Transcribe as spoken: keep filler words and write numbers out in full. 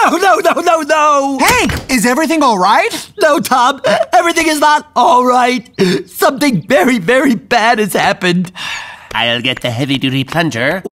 No, no, no, no, no! Hank, is everything all right? No, Tom, everything is not all right. Something very, very bad has happened. I'll get the heavy-duty plunger.